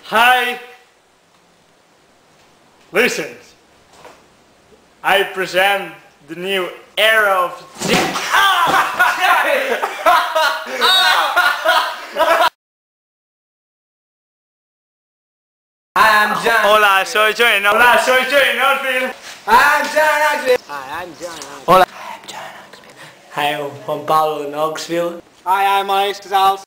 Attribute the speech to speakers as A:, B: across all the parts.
A: Hi! Listen, I present the new era of...
B: I'm John.
A: Hola, soy Johnny Knoxville.
B: I'm John Knoxville. Hi, I'm John Knoxville.
A: Hola.
B: I'm John Knoxville.
A: Hi, I'm Juan Pablo Knoxville.
B: Hi, I'm Alex Casals.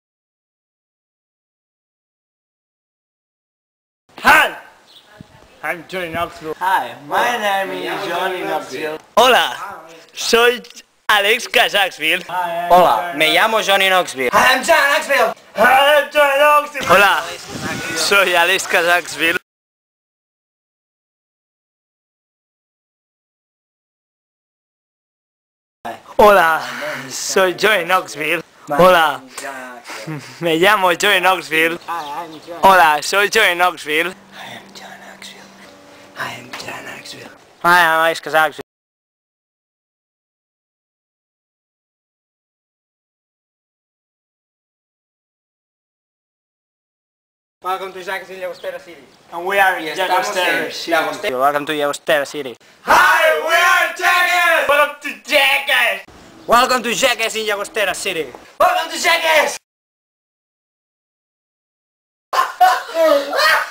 A: Hi! I'm Johnny Knoxville.
B: Hi, my name is Johnny Knoxville.
A: Hola, soy Alex Casaxville.
B: Hola, me llamo Johnny Knoxville. Hi, I'm John Knoxville.
A: Hi, I'm Johnny Knoxville. Hola, soy Alex Casaxville. Hola, soy Johnny Knoxville. Hola, me llamo Johnny Knoxville.
B: Hi, I'm John.
A: Hola, soy Johnny Knoxville.
B: I am John Knoxville. I am John Knoxville.
A: Hi, I'm Alex Casaxville.
B: Welcome to Llagostera Llagostera City.
A: And we are
B: Y
A: in
B: estamos
A: Llagostera
B: en
A: City.
B: Llagostera.
A: Welcome to Llagostera City.
B: Hi, we are Jackers!
A: Welcome to Jackass.
B: Welcome to Jackass in Llagostera City. Welcome to Jackass!